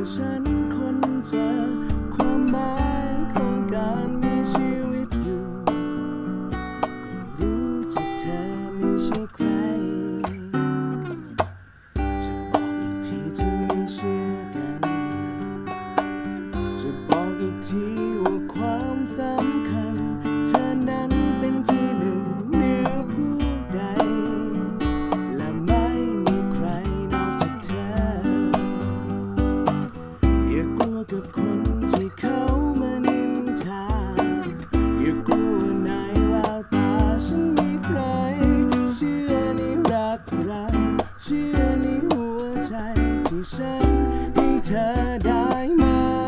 ฉันคนเจอความหมายของการมีชีวิตอยู่ก็รู้จักเธอไม่ใช่ใครจะบอกอีกทีจะไม่เชื่อกันจะบอกอีกทีว่าความสำคัญเธอนั้นเป็นที่หนึ่งเหนือผู้ใดและไม่มีใครนอกจากเธออย่ากลัวกับคนที่เขามานินทาอย่ากลัวในแววตาฉันมีใครเชื่อในรักเราเชื่อในหัวใจที่ฉันให้เธอได้ไหม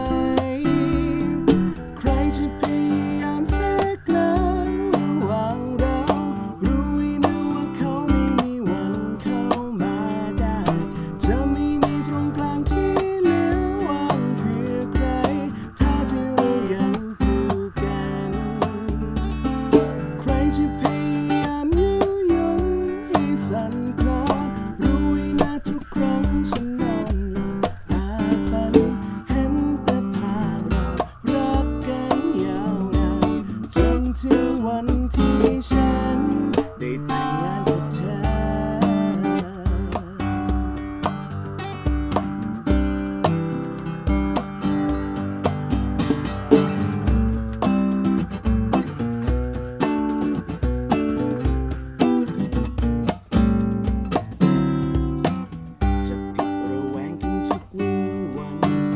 ใครจะพยายามแทรกแซงระหว่างเรารู้ไว้นะว่าเขาไม่มีวันเข้ามาได้จะไม่มีตรงกลางที่เหลือว่างเพื่อใครถ้าที่เรายังคู่กันใครจะพยายามยุยงให้สั่นคลอนรู้ไว้นะทุกครั้งฉันนอนหลับตาฝันเห็นแต่ภาพเรารักกันยาวนานจนถึงวันที่ฉันได้แต่งงานกับเธอจะผิดระแวงกันทุกวี่วัน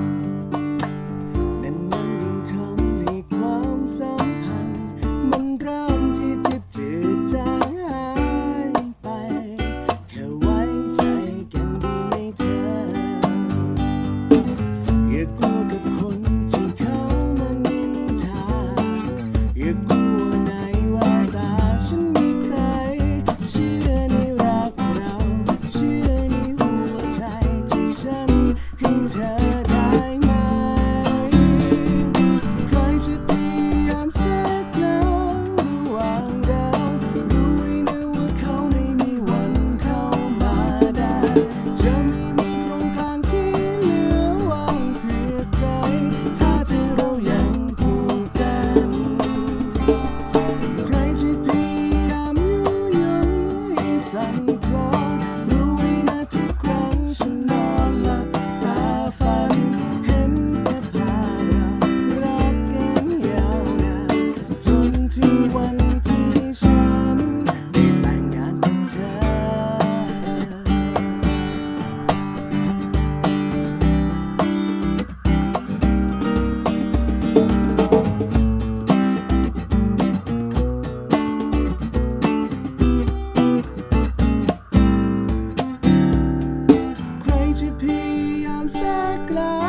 นั่นยิ่งทำให้ความสัมพันธ์มันเริ่มที่จะจืดจางหายไปแค่ไว้ใจกันดีไหมเธออย่ากลัวกับคนที่เขามานินทาอย่ากลัวในแววตาฉันมีใครเชื่อในรักเราเชื่อในหัวใจที่ฉันให้เธอได้ไหมใครจะพยายามแทรกแซงระหว่างเรารู้ไว้นะว่าเขาไม่มีวันเข้ามาได้จะไม่มีตรงกลางที่เหลือว่างเพื่อใครถ้าใจเรายังคู่กันใครจะพยายามยุยงให้สั่นคลอนรู้ไว้นะทุกครั้งฉันนอนหลับตาฝันเห็นแต่ภาพเรารักกันยาวนานจนถึงวันที่ฉันได้แต่งงานกับเธอใครจะพยายามแทรกแซง